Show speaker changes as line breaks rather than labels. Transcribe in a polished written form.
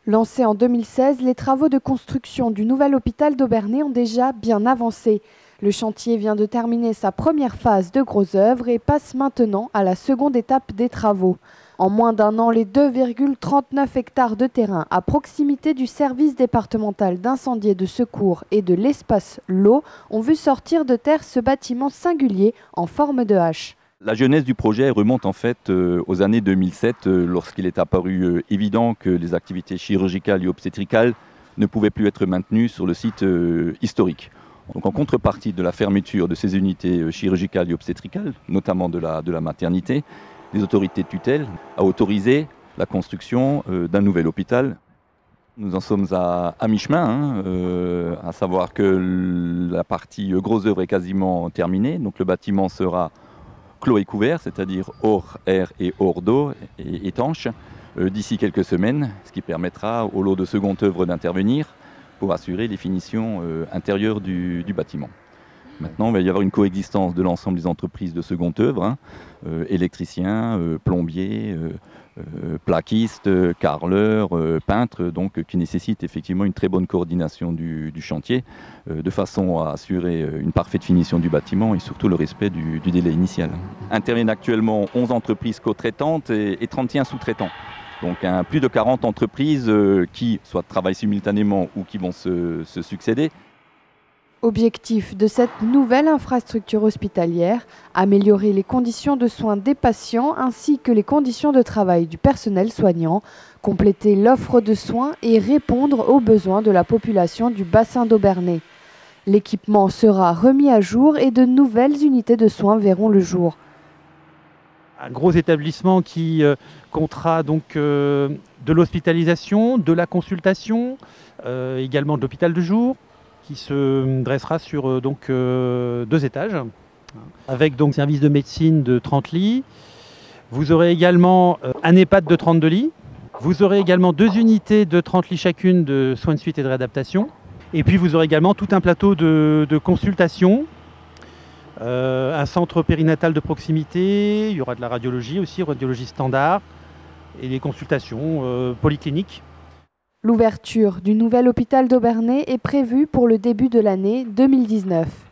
Lancés en 2016, les travaux de construction du nouvel hôpital d'Aubernais ont déjà bien avancé. Le chantier vient de terminer sa première phase de gros œuvres et passe maintenant à la seconde étape des travaux. En moins d'un an, les 2,39 hectares de terrain à proximité du service départemental d'incendie et de secours et de l'espace l'eau ont vu sortir de terre ce bâtiment singulier en forme de hache.
La genèse du projet remonte en fait aux années 2007, lorsqu'il est apparu évident que les activités chirurgicales et obstétricales ne pouvaient plus être maintenues sur le site historique. Donc en contrepartie de la fermeture de ces unités chirurgicales et obstétricales, notamment de la maternité, les autorités de tutelle ont autorisé la construction d'un nouvel hôpital. Nous en sommes à mi-chemin, à savoir que la partie gros œuvre est quasiment terminée, donc le bâtiment sera clos et couvert, c'est-à-dire hors air et hors d'eau, et étanche, d'ici quelques semaines, ce qui permettra au lot de seconde œuvre d'intervenir pour assurer les finitions intérieures du bâtiment. Maintenant, il va y avoir une coexistence de l'ensemble des entreprises de seconde œuvre, électriciens, plombiers, plaquistes, carreleurs, peintres, donc qui nécessitent effectivement une très bonne coordination du chantier, de façon à assurer une parfaite finition du bâtiment et surtout le respect du délai initial. Interviennent actuellement 11 entreprises co-traitantes et 31 sous-traitants. Donc plus de 40 entreprises qui soit travaillent simultanément ou qui vont se succéder.
Objectif de cette nouvelle infrastructure hospitalière, améliorer les conditions de soins des patients ainsi que les conditions de travail du personnel soignant, compléter l'offre de soins et répondre aux besoins de la population du bassin d'Aubernais. L'équipement sera remis à jour et de nouvelles unités de soins verront le jour.
Un gros établissement qui comptera donc de l'hospitalisation, de la consultation, également de l'hôpital de jour, qui se dressera sur 2 étages, avec donc service de médecine de 30 lits. Vous aurez également un EHPAD de 32 lits. Vous aurez également 2 unités de 30 lits chacune de soins de suite et de réadaptation. Et puis vous aurez également tout un plateau de consultation, un centre périnatal de proximité, il y aura de la radiologie aussi, radiologie standard, et des consultations polycliniques.
L'ouverture du nouvel hôpital d'Aubernais est prévue pour le début de l'année 2019.